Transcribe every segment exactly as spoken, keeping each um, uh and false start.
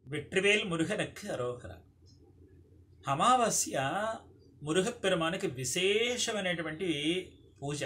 வெற்றிவேல் முருகனுக்கு అరోహర. అమావాస్య మురుగపెరుమానికి విశేషమైనటువంటి పూజ.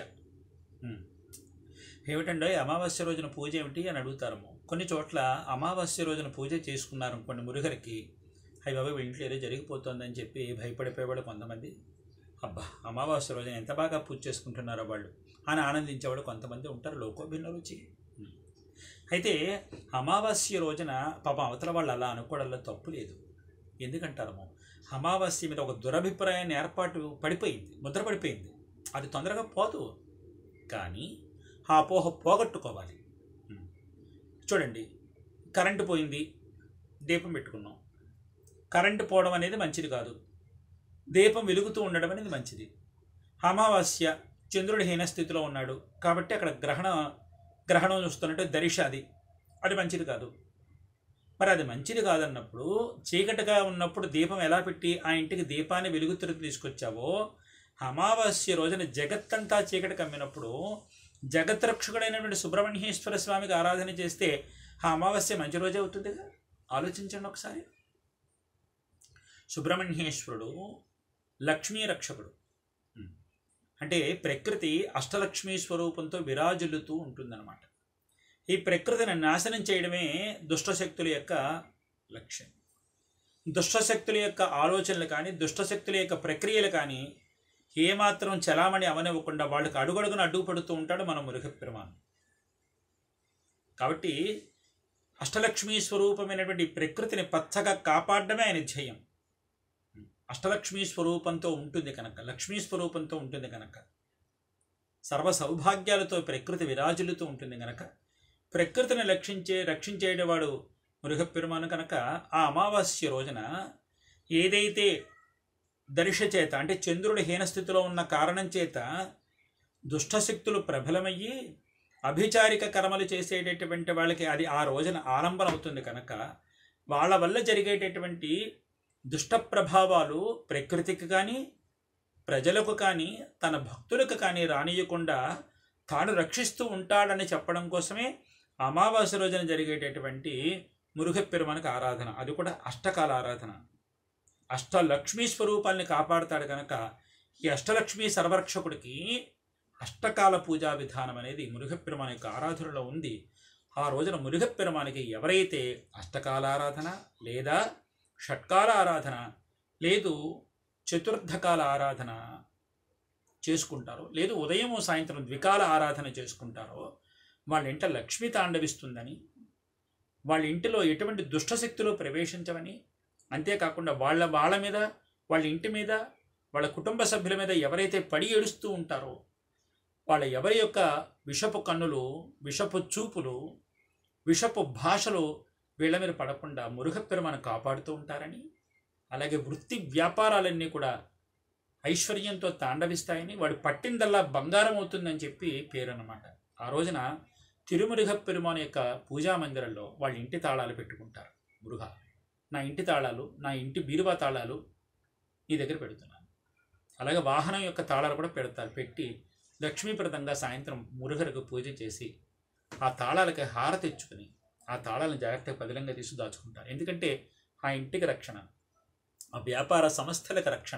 ఏమిటంటే అమావాస్య రోజున పూజ ఏమిటి అని అడుగుతారు. కొన్ని చోట్ల అమావాస్య రోజున పూజ చేసుకున్నారు కొన్ని మురుగరికి, అవి బాబా ఇంట్లో ఏదో జరిగిపోతుందని చెప్పి భయపడిపోయేవాడు కొంతమంది. అబ్బా అమావాస్య రోజున ఎంత బాగా పూజ చేసుకుంటున్నారో వాళ్ళు అని ఆనందించేవాడు కొంతమంది ఉంటారు. లోకో భిన్న రుచి. అయితే అమావాస్య రోజున పాపం అవతల వాళ్ళు అలా అనుకోవడంలో తప్పు లేదు. ఎందుకంటారము, అమావాస్య మీద ఒక దురభిప్రాయాన్ని ఏర్పాటు పడిపోయింది, ముద్ర పడిపోయింది. అది తొందరగా పోదు, కానీ ఆ అపోహ పోగొట్టుకోవాలి. చూడండి, కరెంటు పోయింది, దీపం పెట్టుకున్నాం. కరెంటు పోవడం అనేది మంచిది కాదు, దీపం వెలుగుతూ ఉండడం అనేది మంచిది. అమావాస్య చంద్రుడు హీనస్థితిలో ఉన్నాడు కాబట్టి అక్కడ గ్రహణ గ్రహణం చూస్తున్నట్టు దరిశ అది అది మంచిది కాదు. మరి అది మంచిది కాదన్నప్పుడు చీకటిగా ఉన్నప్పుడు దీపం ఎలా పెట్టి ఆ ఇంటికి దీపాన్ని వెలుగుతురు తీసుకొచ్చావో, అమావాస్య రోజున జగత్తంతా చీకటి కమ్మినప్పుడు జగత్రక్షకుడైనటువంటి సుబ్రహ్మణ్యేశ్వర స్వామికి ఆరాధన చేస్తే ఆ అమావాస్య మంచి రోజే అవుతుందిగా. ఆలోచించండి ఒకసారి. సుబ్రహ్మణ్యేశ్వరుడు లక్ష్మీ రక్షకుడు, అంటే ప్రకృతి అష్టలక్ష్మీ స్వరూపంతో విరాజిల్లుతూ ఉంటుందన్నమాట. ఈ ప్రకృతిని నాశనం చేయడమే దుష్టశక్తుల యొక్క లక్ష్యం. దుష్టశక్తుల యొక్క ఆలోచనలు కానీ దుష్టశక్తుల యొక్క ప్రక్రియలు కానీ ఏమాత్రం చలామణి అవనివ్వకుండా వాళ్ళకి అడుగడుగున అడ్డుపడుతూ ఉంటాడు మన మురుగపెరుమాన్. కాబట్టి అష్టలక్ష్మీ స్వరూపమైనటువంటి ప్రకృతిని పచ్చగా కాపాడడమే ఆయన ధ్యేయం. అష్టలక్ష్మీ స్వరూపంతో ఉంటుంది కనుక, లక్ష్మీ స్వరూపంతో ఉంటుంది కనుక, సర్వ సౌభాగ్యాలతో ప్రకృతి విరాజులుతూ ఉంటుంది కనుక, ప్రకృతిని రక్షించే రక్షించేవాడు మురుగపెరుమాను కనుక ఆ అమావాస్య రోజున ఏదైతే దర్శ చేత, అంటే చంద్రుడు హీనస్థితిలో ఉన్న కారణం చేత దుష్టశక్తులు ప్రబలమయ్యి అభిచారిక కర్మలు చేసేటటువంటి వాళ్ళకి అది ఆ రోజున ఆలంబన అవుతుంది కనుక, వాళ్ళ వల్ల జరిగేటటువంటి దుష్ట ప్రభావాలు ప్రకృతికి కానీ ప్రజలకు కానీ తన భక్తులకు కానీ రానియకుండా తాను రక్షిస్తూ ఉంటాడని చెప్పడం కోసమే అమావాస్య రోజున జరిగేటటువంటి మురుగపెరుమానికి ఆరాధన. అది కూడా అష్టకాల ఆరాధన. అష్టలక్ష్మీ స్వరూపాన్ని కాపాడుతాడు కనుక ఈ అష్టలక్ష్మీ సర్వరక్షకుడికి అష్టకాల పూజా విధానం అనేది మురుగపెరుమాన్ యొక్క ఆరాధనలో ఉంది. ఆ రోజున మురుగపెరుమానికి ఎవరైతే అష్టకాల ఆరాధన లేదా షట్కాల ఆరాధన లేదు చతుర్థకాల ఆరాధన చేసుకుంటారో, లేదు ఉదయము సాయంత్రం ద్వికాల ఆరాధన చేసుకుంటారో వాళ్ళ ఇంట లక్ష్మి తాండవిస్తుందని, వాళ్ళ ఇంటిలో ఎటువంటి దుష్టశక్తులు ప్రవేశించవని, అంతేకాకుండా వాళ్ళ వాళ్ళ మీద వాళ్ళ ఇంటి మీద వాళ్ళ కుటుంబ సభ్యుల మీద ఎవరైతే పడి ఏడుస్తూ ఉంటారో వాళ్ళ ఎవరి యొక్క విషపు కన్నులు, విషపు చూపులు, విషపు భాషలు వీళ్ళ మీద పడకుండా మురుగపెరుమాను కాపాడుతూ ఉంటారని, అలాగే వృత్తి వ్యాపారాలన్నీ కూడా ఐశ్వర్యంతో తాండవిస్తాయని, వాడు పట్టిందల్లా బంగారం అవుతుందని చెప్పి పేరు అన్నమాట. ఆ రోజున తిరుమురుగపెరుమాను యొక్క పూజా మందిరంలో వాళ్ళ ఇంటి తాళాలు పెట్టుకుంటారు. మురుగ, నా ఇంటి తాళాలు, నా ఇంటి బీరువా తాళాలు నీ దగ్గర పెడుతున్నాను. అలాగే వాహనం యొక్క తాళాలు కూడా పెడతారు. పెట్టి లక్ష్మీప్రదంగా సాయంత్రం మురుగరికి పూజ చేసి ఆ తాళాలకి హారతి తెచ్చుకుని ఆ తాళాలను జాగ్రత్తగా పదిలంగా తీసి దాచుకుంటారు. ఎందుకంటే ఆ ఇంటికి రక్షణ, ఆ వ్యాపార సంస్థలకు రక్షణ,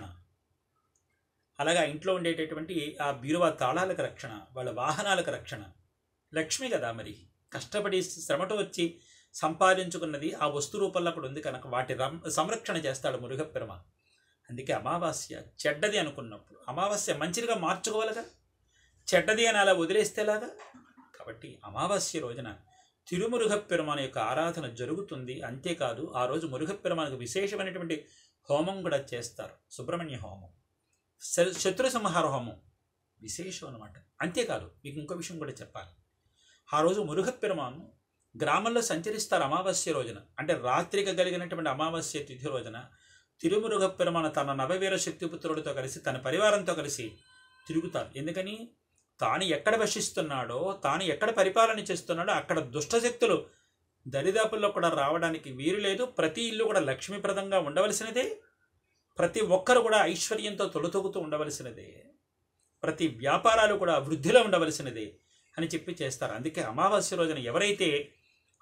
అలాగే ఆ ఇంట్లో ఉండేటటువంటి ఆ బీరువా తాళాలకు రక్షణ, వాళ్ళ వాహనాలకు రక్షణ. లక్ష్మి కదా, మరి కష్టపడి శ్రమతో వచ్చి సంపాదించుకున్నది ఆ వస్తు రూపంలో అక్కడ ఉంది కనుక వాటి సంరక్షణ చేస్తాడు మురుగపెరుమాన్. అందుకే అమావాస్య చెడ్డది అనుకున్నప్పుడు అమావాస్య మంచిగా మార్చుకోవాలిగా, చెడ్డది అని అలా వదిలేస్తేలాగా. కాబట్టి అమావాస్య రోజున తిరుమురుగపెరుమాన్ యొక్క ఆరాధన జరుగుతుంది. అంతేకాదు ఆ రోజు మురుగపెరుమానికి విశేషమైనటువంటి హోమం కూడా చేస్తారు. సుబ్రహ్మణ్య హోమం, శత్రు సంహార హోమం విశేషం అన్నమాట. అంతేకాదు మీకు ఇంకో విషయం కూడా చెప్పాలి. ఆ రోజు మురుగపెరుమాన్ గ్రామంలో సంచరిస్తారు అమావాస్య రోజున, అంటే రాత్రికి కలిగినటువంటి అమావాస్య తిథి రోజున తిరుమురుగపెరుమాన్ తన నవవీర శక్తిపుత్రుడితో కలిసి తన పరివారంతో కలిసి తిరుగుతారు. ఎందుకని, తాను ఎక్కడ వశిస్తున్నాడో, తాను ఎక్కడ పరిపాలన చేస్తున్నాడో అక్కడ దుష్టశక్తులు దరిదాపుల్లో కూడా రావడానికి వీలు లేదు. ప్రతి ఇల్లు కూడా లక్ష్మీప్రదంగా ఉండవలసినదే, ప్రతి ఒక్కరు కూడా ఐశ్వర్యంతో తొలతొగుతూ ఉండవలసినదే, ప్రతి వ్యాపారాలు కూడా వృద్ధిలో ఉండవలసినదే అని చెప్పి చేస్తారు. అందుకే అమావాస్య రోజున ఎవరైతే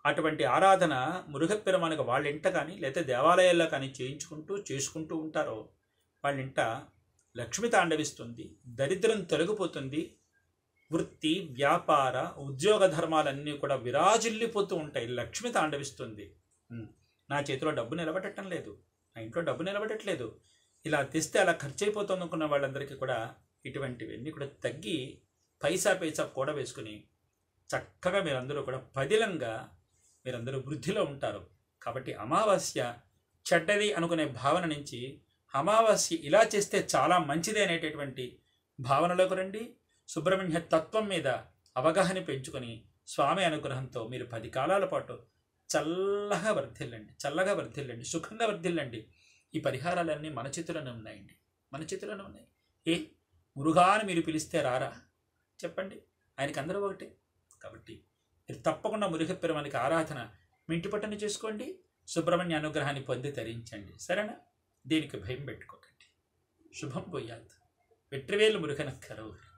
అటువంటి ఆరాధన మురుగపెరుమానికి వాళ్ళ ఇంట కానీ లేదా దేవాలయాల్లో కానీ చేయించుకుంటూ చేసుకుంటూ ఉంటారో వాళ్ళ ఇంట లక్ష్మి తాండవిస్తుంది, దరిద్రం తొలగిపోతుంది, వృత్తి వ్యాపార ఉద్యోగ ధర్మాలన్నీ కూడా విరాజిల్లిపోతూ ఉంటాయి. లక్ష్మి తాండవిస్తుంది. నా చేతిలో డబ్బు నిలబడటం లేదు, నా ఇంట్లో డబ్బు నిలబడట్లేదు, ఇలా తెస్తే అలా ఖర్చు అయిపోతుంది అనుకున్న వాళ్ళందరికీ కూడా ఇటువంటివన్నీ కూడా తగ్గి పైసా పైసా కూడా వేసుకుని చక్కగా మీరందరూ కూడా పదిలంగా మీరందరూ వృద్ధిలో ఉంటారు. కాబట్టి అమావాస్య చెడ్డది అనుకునే భావన నుంచి అమావాస్య ఇలా చేస్తే చాలా మంచిది అనేటటువంటి భావనలోకి రండి. సుబ్రహ్మణ్య తత్వం మీద అవగాహన పెంచుకొని స్వామి అనుగ్రహంతో మీరు పది కాలాల పాటు చల్లగా వర్ధిల్లండి, చల్లగా వర్ధిల్లండి, సుఖంగా వర్ధిల్లండి. ఈ పరిహారాలన్నీ మన చేతుల్లోనే ఉన్నాయండి, మన చేతుల్లోనే ఉన్నాయి. ఏ మురుగా అని మీరు పిలిస్తే రారా చెప్పండి, ఆయనకి అందరూ ఒకటే. కాబట్టి మీరు తప్పకుండా మురుగపెరుమానికి ఆరాధన మీ ఇంటి పట్టున చేసుకోండి, సుబ్రహ్మణ్య అనుగ్రహాన్ని పొంది తరించండి. సరేనా? దీనికి భయం పెట్టుకోకండి. శుభం పోయాత్. వెట్రివేలు మురుగన కరవు.